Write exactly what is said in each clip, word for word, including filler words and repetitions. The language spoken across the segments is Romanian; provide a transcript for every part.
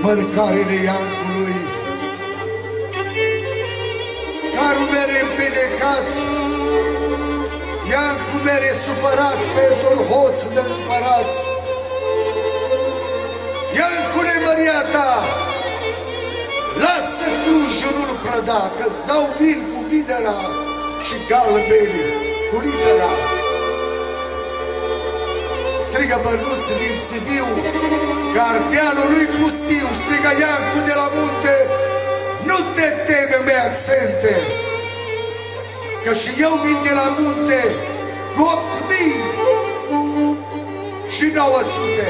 mărcarele Iancului. Carul mere împedecat, Iancu mere supărat pentru-n hoț de împărat. Iancule, măria ta, lasă Clujul, nu-l prăda, că-ți dau vin cu videra și galbeni cu litera. Strigă Bărnuț din Sibiu, că Ardealul nu-i pustiu. Strigă Iancu de la munte, nu te teme, mei accente, că și eu vin de la munte cu opt mii și nouă sute.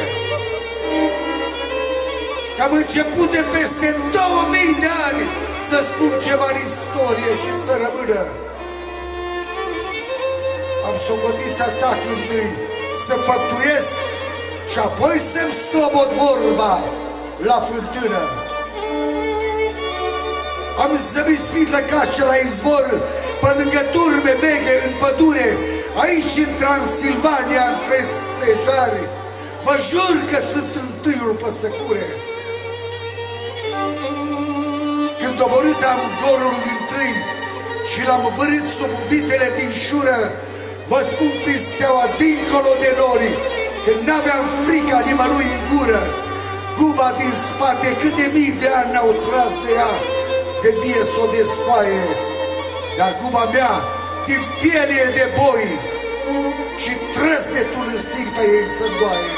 Că am început de peste două mii de ani să spun ceva în istorie și să rămână. Am socotit să atac întâi, să făptuiesc și apoi să-mi slobod vorba la fântână. Am zămislit lăcașe la izvor, pe lângă turme veche în pădure, aici în Transilvania, între stejari. Vă jur că sunt întâiul păsăcure. Când doborât am gorul întâi și l-am vârât sub vitele din șură, vă spun prin steaua dincolo de nori, că n-aveam frica nimănui în gură. Guba din spate, câte mii de ani n-au tras de ea, de vie s-o descoaie, dar guba mea din piele de boi și trăsnetul îți stig pe ei să-ndoaie.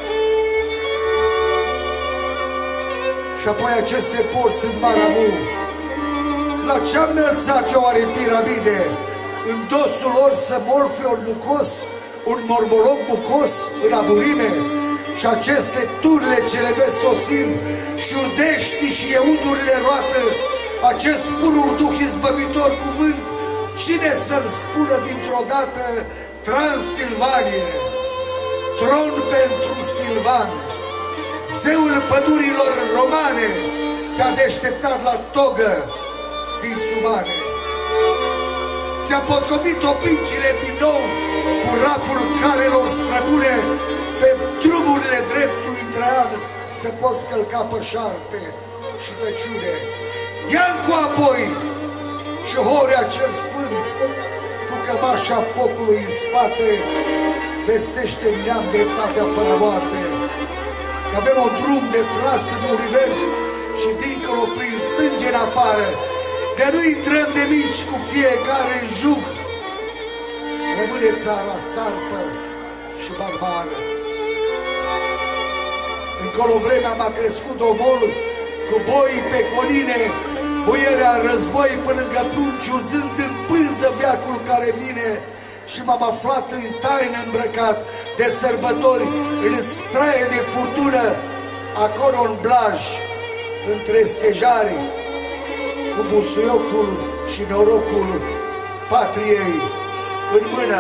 Și apoi aceste porți în Maramu, la ce-am înălțat eu oare piramide? În dosul lor să morfe un mucos, un mormoloc bucos în aburime? Și aceste turle ce le vezi sosim, și urdești și eudurile roată, acest purur duh izbăvitor cuvânt, cine să-l spună dintr-o dată? Transilvanie, tron pentru Silvan, zeul pădurilor romane, te-a deșteptat la togă din Subane. Ți-a potcovit opincile din nou cu raful carelor străbune, pe drumurile dreptului Traian să poți călca pe șarpe și tăciune. Iancu apoi și Horea cel Sfânt, cu cămașa focului în spate, vestește neam dreptatea fără moarte, că avem un drum de tras în univers și dincolo prin sânge în afară, de nu intrăm de mici cu fiecare în jug, rămâne țara starpă și barbară. Încolo vremea m-a crescut omol, cu boi pe coline, boierea în război până lângă prunci, uzând în pânză veacul care vine. Și m-am aflat în taină îmbrăcat de sărbători, în straie de furtună, acolo în Blaj, între stejari, cu busuiocul și norocul patriei în mână.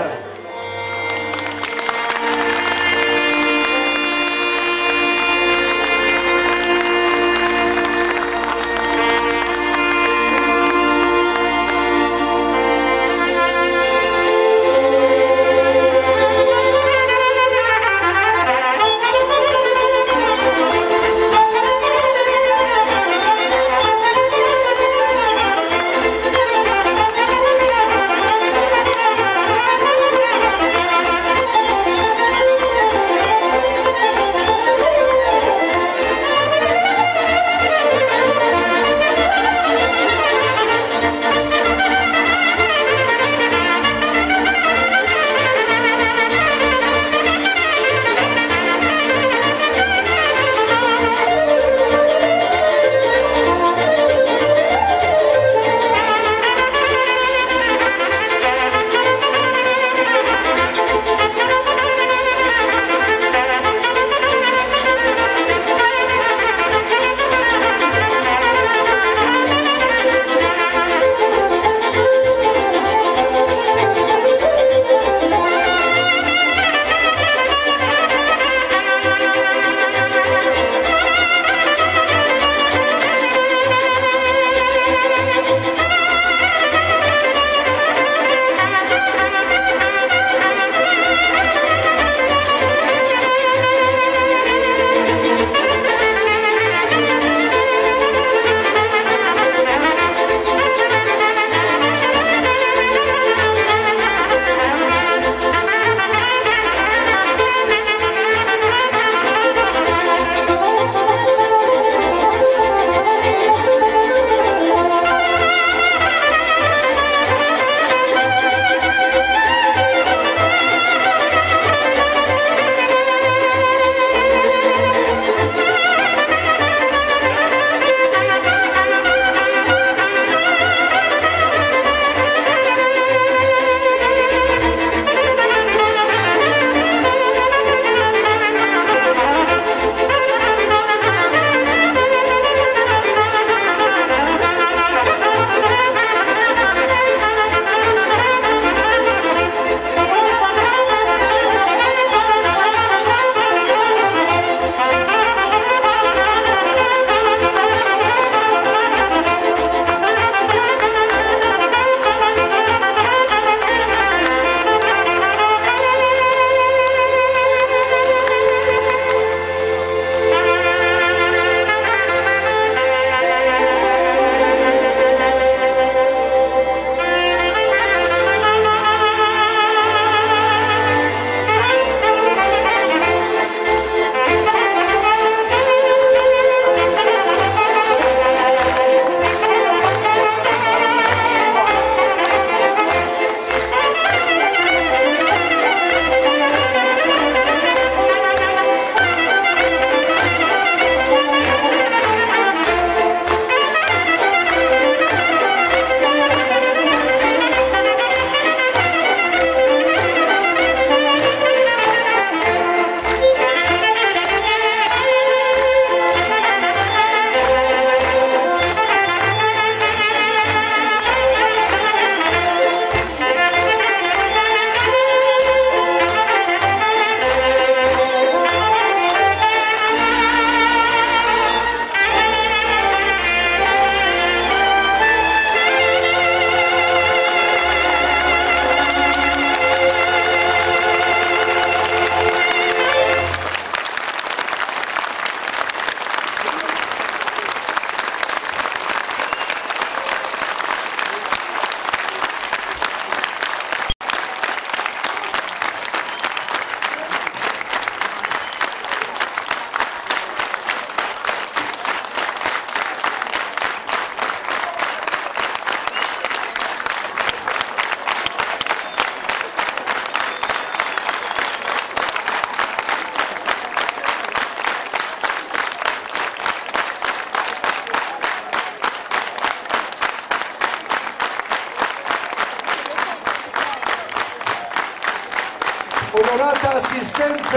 Thank you.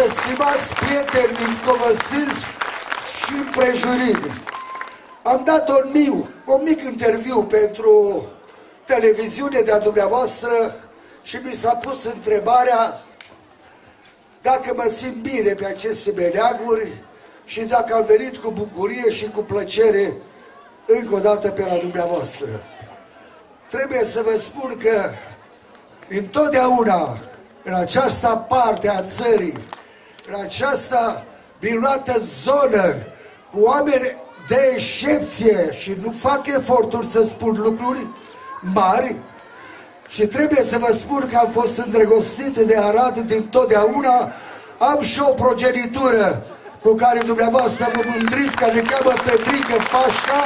stimați prieteni din Covăsâs și împrejurimi, am dat un miu, un mic interviu pentru televiziune de-a dumneavoastră și mi s-a pus întrebarea dacă mă simt bine pe aceste meleaguri și dacă am venit cu bucurie și cu plăcere încă o dată pe la dumneavoastră. Trebuie să vă spun că întotdeauna în această parte a țării, în această minunată zonă, cu oameni de excepție și nu fac eforturi să spun lucruri mari, și trebuie să vă spun că am fost îndrăgostit de Arad din totdeauna, am și o progenitură cu care dumneavoastră vă mândriți, că ne cheamă Petrică Pașca.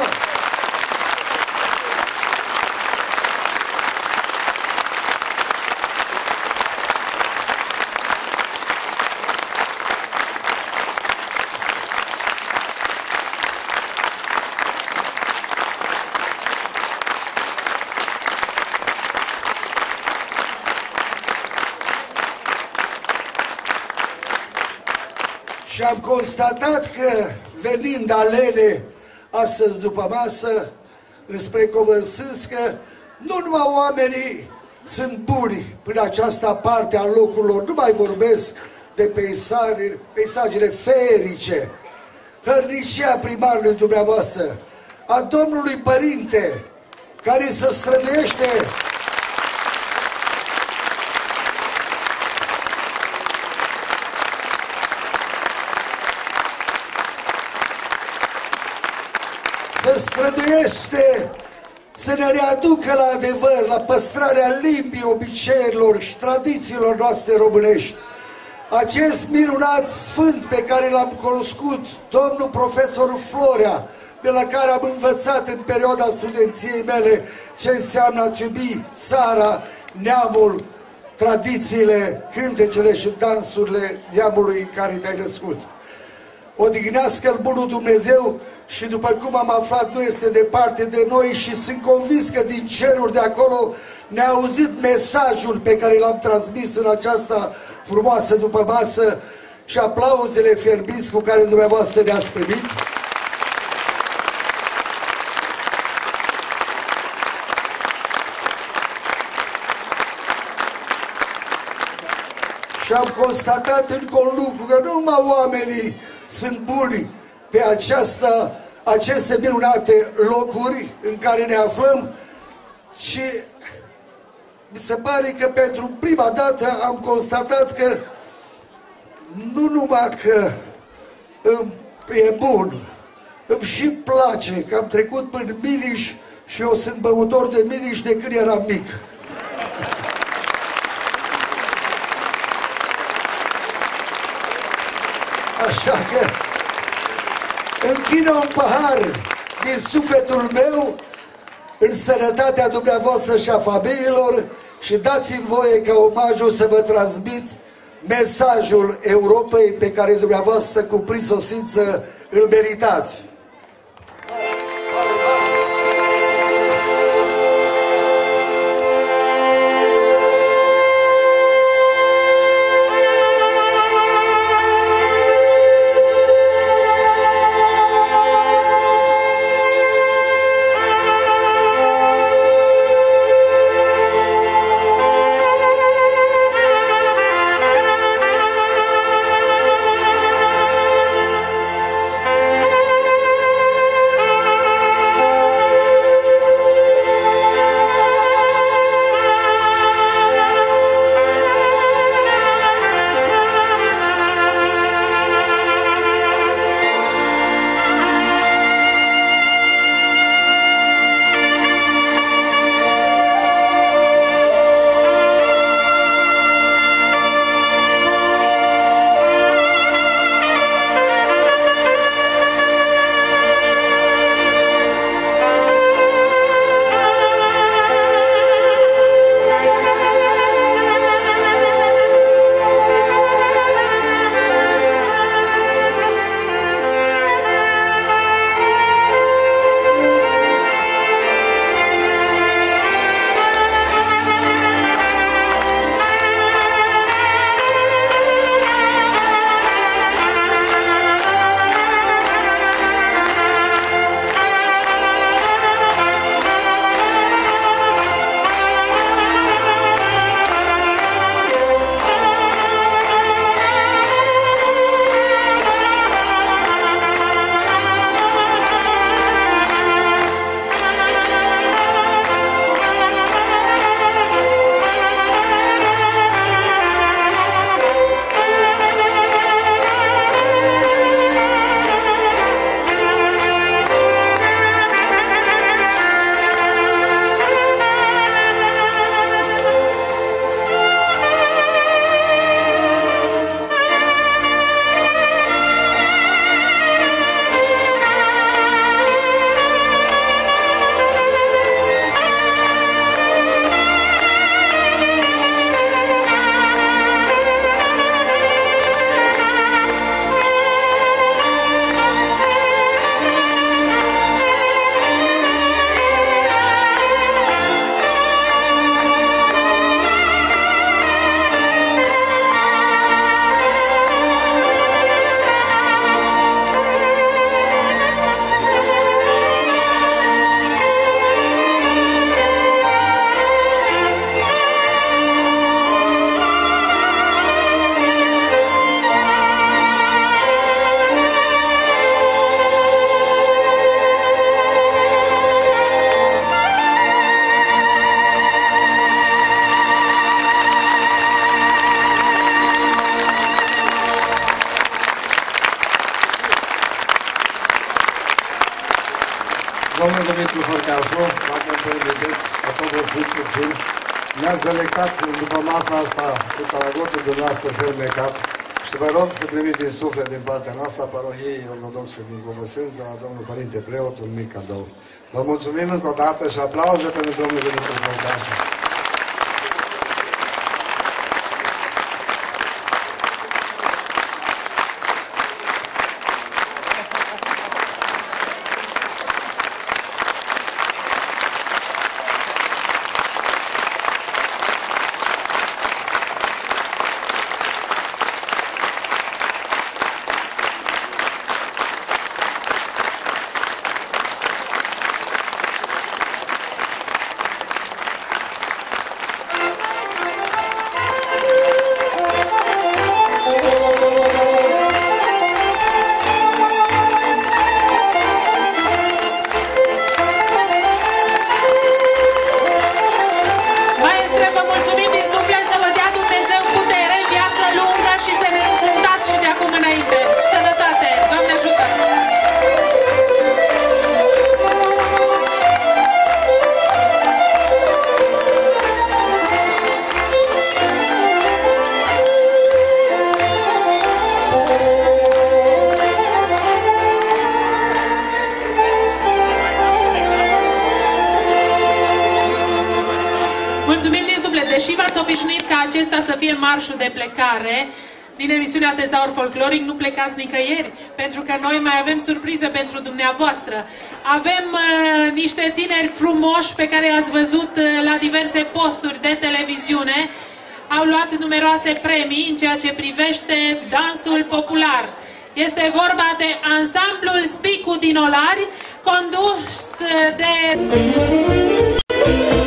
Și am constatat că, venind alene astăzi după masă, înspre Covăsâs, că nu numai oamenii sunt buni prin această parte a locurilor, nu mai vorbesc de peisaje, peisajele feerice, hărnicia primarului dumneavoastră, a domnului părinte, care se străduiește se străduiește să ne readucă la adevăr, la păstrarea limbii, obiceiurilor și tradițiilor noastre românești. Acest minunat sfânt pe care l-am cunoscut, domnul profesor Florea, de la care am învățat în perioada studenției mele ce înseamnă a-ți iubi țara, neamul, tradițiile, cântecele și dansurile neamului în care te-ai născut. Odihnească-l bunul Dumnezeu și după cum am aflat nu este departe de noi și sunt convins că din ceruri de acolo ne-a auzit mesajul pe care l-am transmis în această frumoasă după masă și aplauzele fierbinți cu care dumneavoastră ne-ați primit. Și am constatat încă un lucru, că nu numai oamenii sunt buni pe această, aceste minunate locuri în care ne aflăm, și mi se pare că pentru prima dată am constatat că nu numai că e bun, îmi și place, că am trecut prin Miliș și eu sunt băutor de Miliș de când eram mic. Așa că închin un pahar din sufletul meu în sănătatea dumneavoastră și a familiilor și dați-mi voie ca omajul să vă transmit mesajul Europei pe care dumneavoastră cu prisosință îl meritați. domnul Dumitru Fărcașu, dacă îmi permiteți, ați obosit puțin. Ne-ați delegat după masa asta cu talagotul dumneavoastră fermecat și vă rog să primiți din suflet din partea noastră parohiei ortodoxe din Covăsânța, la domnul Părinte Preot, un mic cadou. Vă mulțumim încă o dată și aplauze pentru domnul Dumitru Fărcașu. Deși v-ați obișnuit ca acesta să fie marșul de plecare din emisiunea Tezaur Folcloric, nu plecați nicăieri, pentru că noi mai avem surprize pentru dumneavoastră. Avem uh, niște tineri frumoși pe care i-ați văzut uh, la diverse posturi de televiziune. Au luat numeroase premii în ceea ce privește dansul popular. Este vorba de ansamblul Spicu din Olari, condus de...